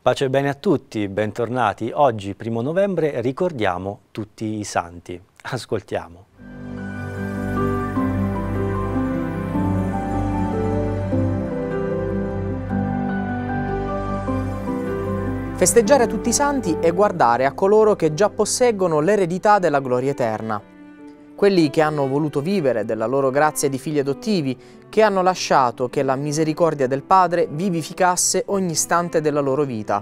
Pace e bene a tutti, bentornati. Oggi, 1° novembre, ricordiamo tutti i santi. Ascoltiamo. Festeggiare tutti i santi è guardare a coloro che già posseggono l'eredità della gloria eterna. Quelli che hanno voluto vivere della loro grazia di figli adottivi, che hanno lasciato che la misericordia del Padre vivificasse ogni istante della loro vita.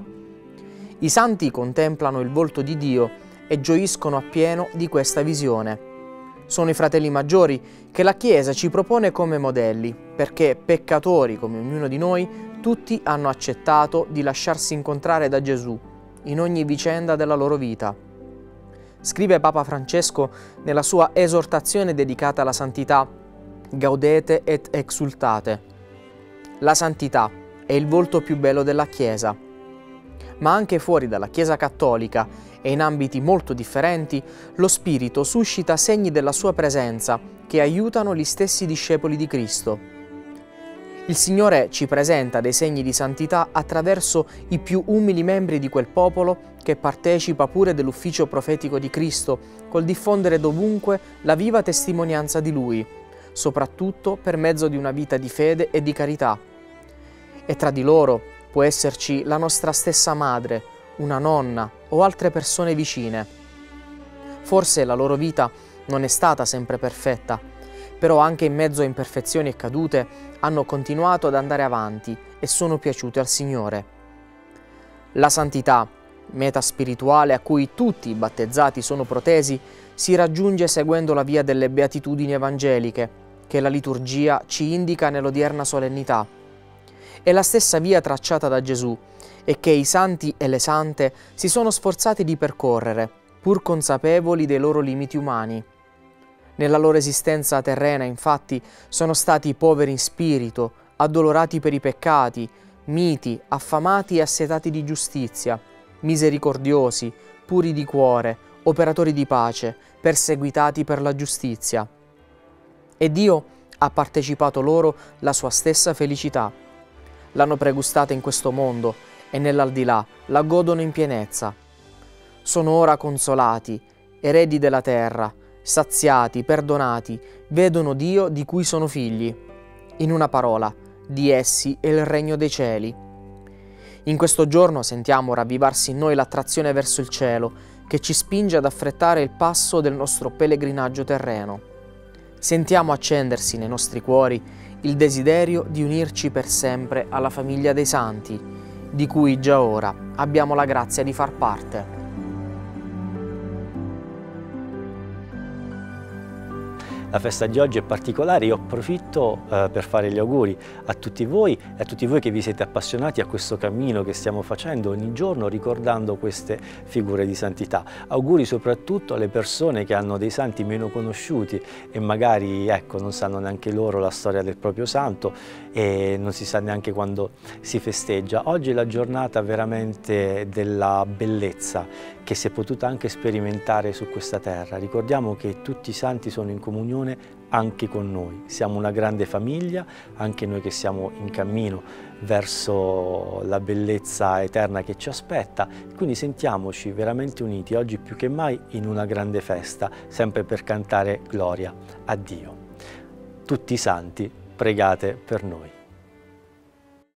I santi contemplano il volto di Dio e gioiscono appieno di questa visione. Sono i fratelli maggiori che la Chiesa ci propone come modelli, perché peccatori come ognuno di noi, tutti hanno accettato di lasciarsi incontrare da Gesù in ogni vicenda della loro vita. Scrive Papa Francesco nella sua esortazione dedicata alla santità: Gaudete et exultate. La santità è il volto più bello della Chiesa. Ma anche fuori dalla Chiesa cattolica e in ambiti molto differenti, lo Spirito suscita segni della sua presenza che aiutano gli stessi discepoli di Cristo. Il Signore ci presenta dei segni di santità attraverso i più umili membri di quel popolo che partecipa pure dell'ufficio profetico di Cristo, col diffondere dovunque la viva testimonianza di Lui, soprattutto per mezzo di una vita di fede e di carità. E tra di loro può esserci la nostra stessa madre, una nonna o altre persone vicine. Forse la loro vita non è stata sempre perfetta, però anche in mezzo a imperfezioni e cadute hanno continuato ad andare avanti e sono piaciute al Signore. La santità, meta spirituale a cui tutti i battezzati sono protesi, si raggiunge seguendo la via delle beatitudini evangeliche, che la liturgia ci indica nell'odierna solennità. È la stessa via tracciata da Gesù e che i santi e le sante si sono sforzati di percorrere, pur consapevoli dei loro limiti umani. Nella loro esistenza terrena, infatti, sono stati poveri in spirito, addolorati per i peccati, miti, affamati e assetati di giustizia, misericordiosi, puri di cuore, operatori di pace, perseguitati per la giustizia. E Dio ha partecipato loro la sua stessa felicità. L'hanno pregustata in questo mondo e nell'aldilà la godono in pienezza. Sono ora consolati, eredi della terra, saziati, perdonati, vedono Dio di cui sono figli. In una parola, di essi è il regno dei cieli. In questo giorno sentiamo ravvivarsi in noi l'attrazione verso il cielo, che ci spinge ad affrettare il passo del nostro pellegrinaggio terreno. Sentiamo accendersi nei nostri cuori il desiderio di unirci per sempre alla famiglia dei santi, di cui già ora abbiamo la grazia di far parte. La festa di oggi è particolare, io approfitto per fare gli auguri a tutti voi e a tutti voi che vi siete appassionati a questo cammino che stiamo facendo ogni giorno ricordando queste figure di santità. Auguri soprattutto alle persone che hanno dei santi meno conosciuti e magari non sanno neanche loro la storia del proprio santo e non si sa neanche quando si festeggia. Oggi è la giornata veramente della bellezza che si è potuta anche sperimentare su questa terra. Ricordiamo che tutti i santi sono in comunione anche con noi, siamo una grande famiglia, anche noi che siamo in cammino verso la bellezza eterna che ci aspetta, quindi sentiamoci veramente uniti oggi più che mai in una grande festa, sempre per cantare gloria a Dio. Tutti i santi, pregate per noi.